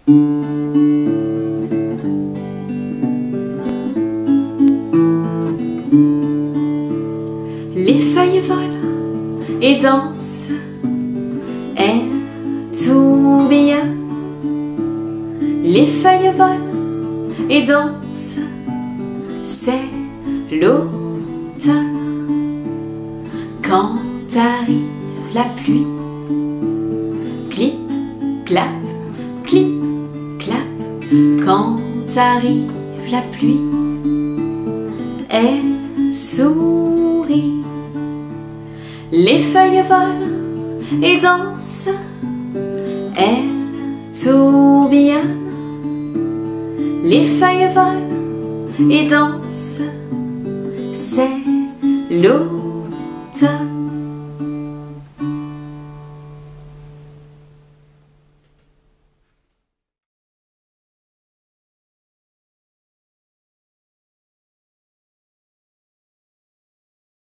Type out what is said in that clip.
Les feuilles volent et dansent, elles tourbillonnent. Les feuilles volent et dansent, c'est l'automne. Quand arrive la pluie, clip, clap, clip, clap. Quand arrive la pluie, elle sourit. Les feuilles volent et dansent, elles tourbillonnent. Les feuilles volent et dansent, c'est l'automne.